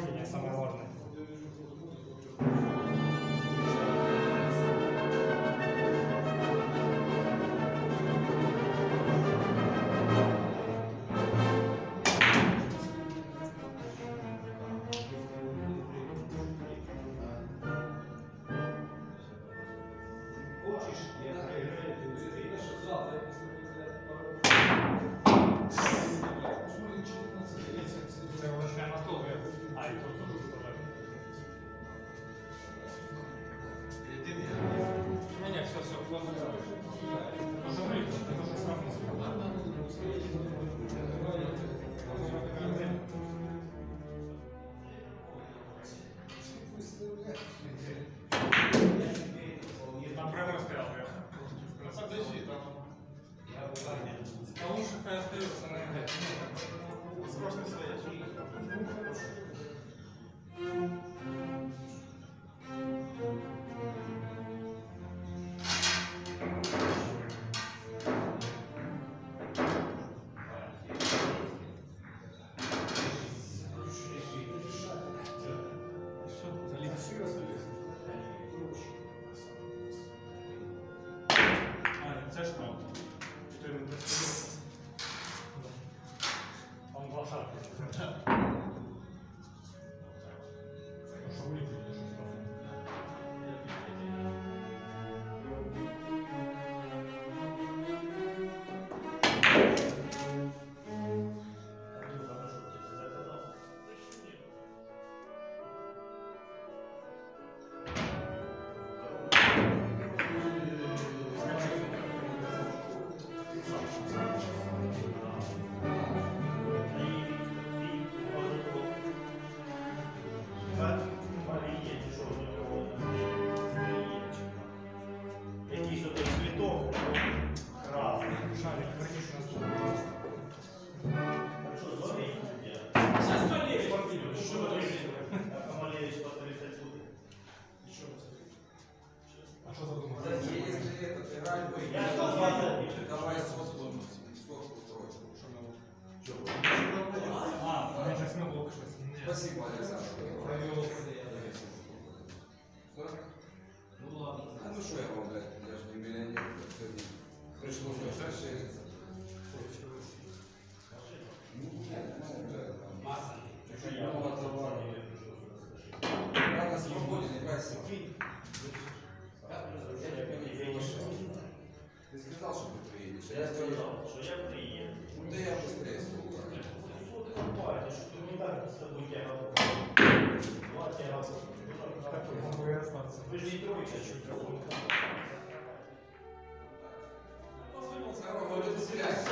Растение самое важное. Там прямо стоял, подожди, там. А лучше хай остается на это. Срочно стоять. Це ж правда. Що він представився? Там два шарки. Що вилітить, що стало? Якийсь отой цвіток красний. Шарик, конечно, что, зловей? Сейчас Малевич покинет. Что вы думаете? А Малевич по 30 будет. А что задумал? Если этот играть бы, Я что, 20? давай сотку строчку. А, я сейчас смог лучше. Спасибо, Александр. Провел. Ну ладно. А ну что я вам, блядь, я же не миллионер. Пришлось расшириться. Нет, ну, блядь, там. Масса. Много товара. Я на свободе, не бойся. Ты сказал, что ты приедешь? Я сказал, что я приеду. Ну да я быстрее слушаю. Что ты компания, что ты не так с тобой тебя работаешь? Ну, а тебя работаешь. Вы же не тройка, что ли? Позвонил, сказал, говорю, ты связь.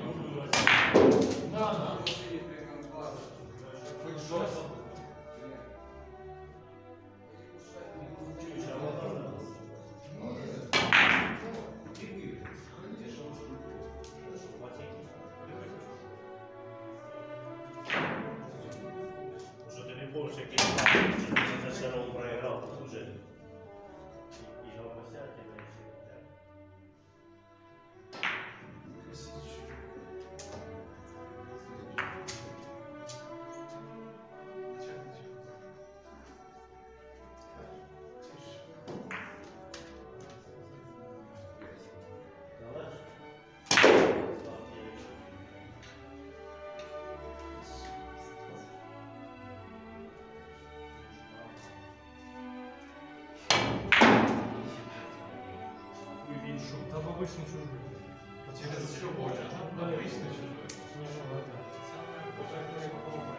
Да. Хоть жестко. Уже ты не помнишь, какие ты за Шаров проиграл, тут уже и новости тебе Там обычный чужой. Через еще больше, да? Обычный чужой. Не, ну это. Уже кто попробует.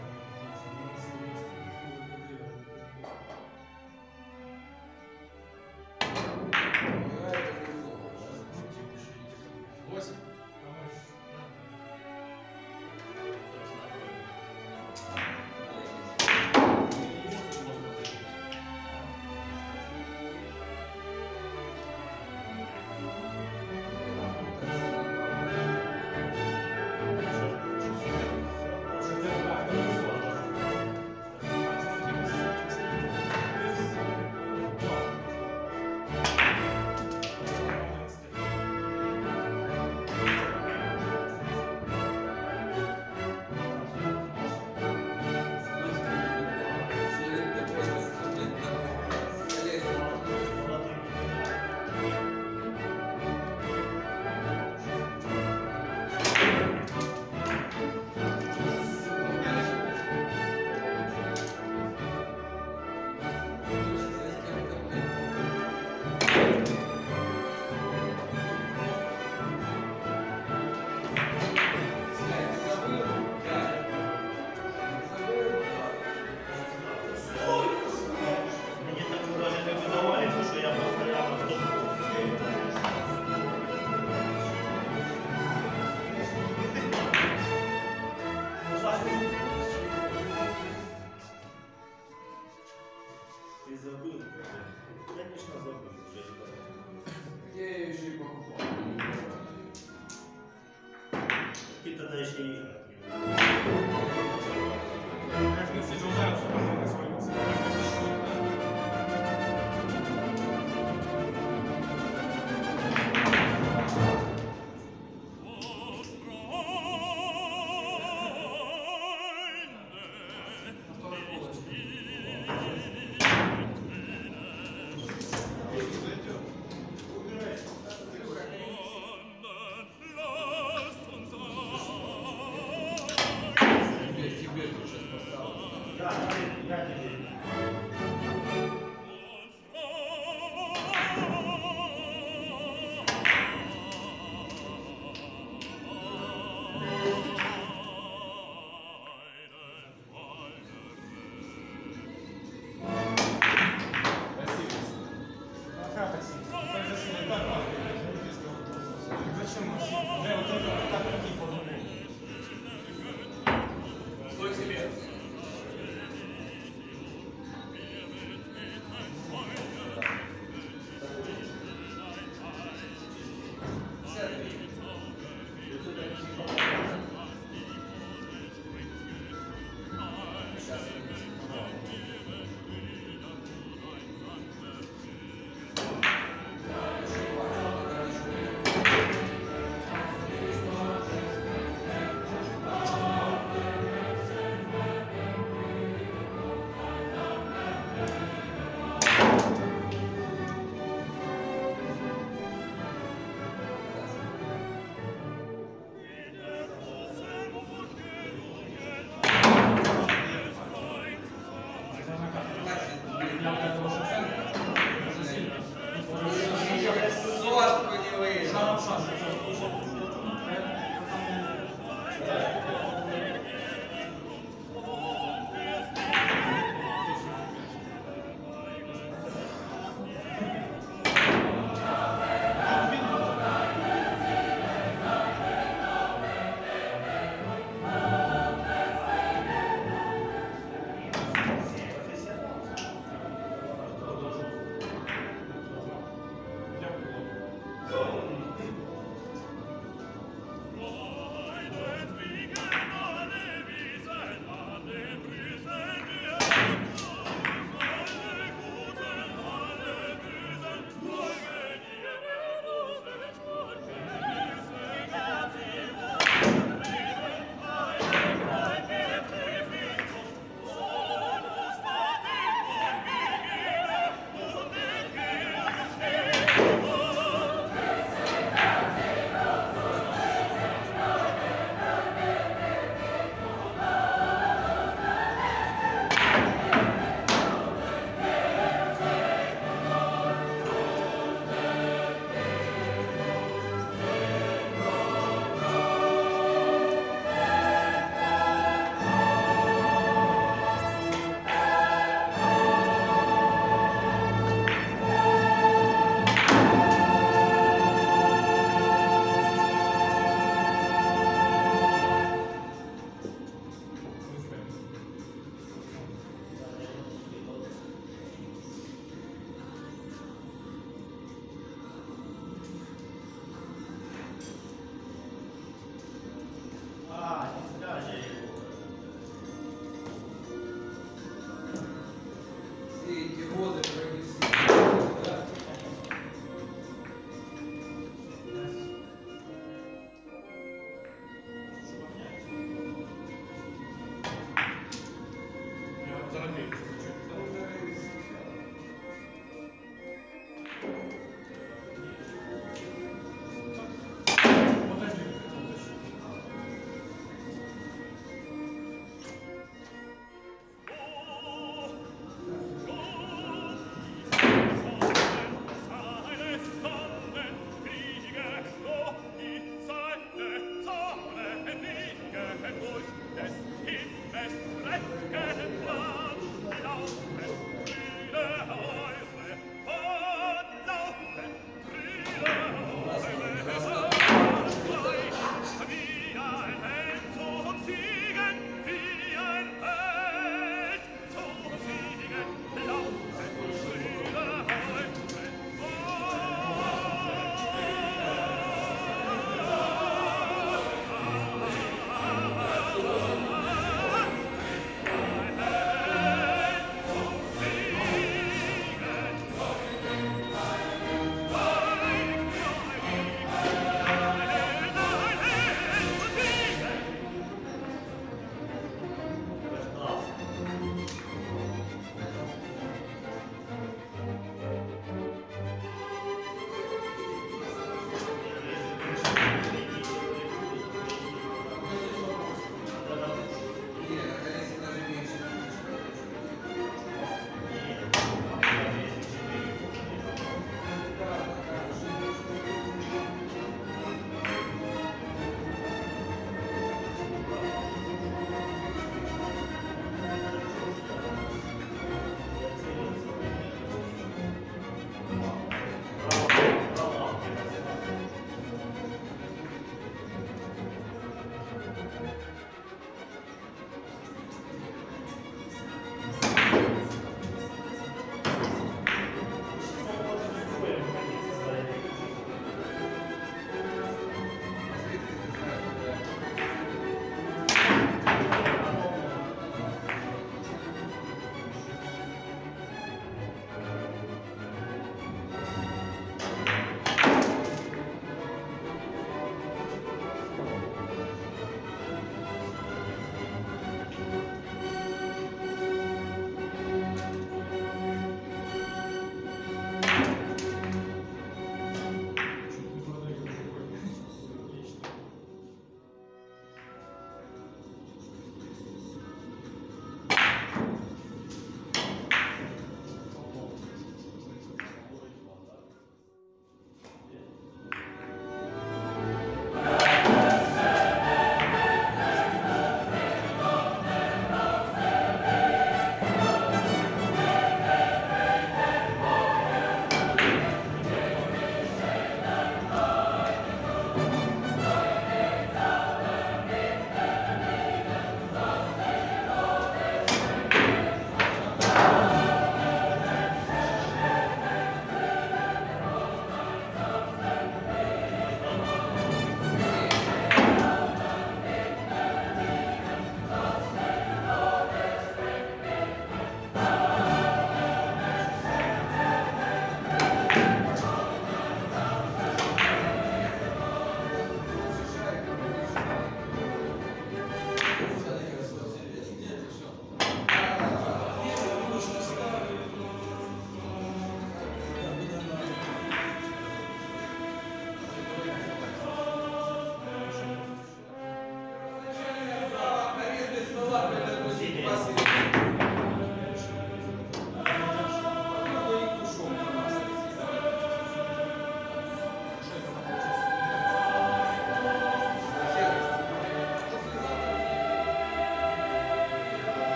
тоді ще і грати. Знаєш, не сиджу зараз,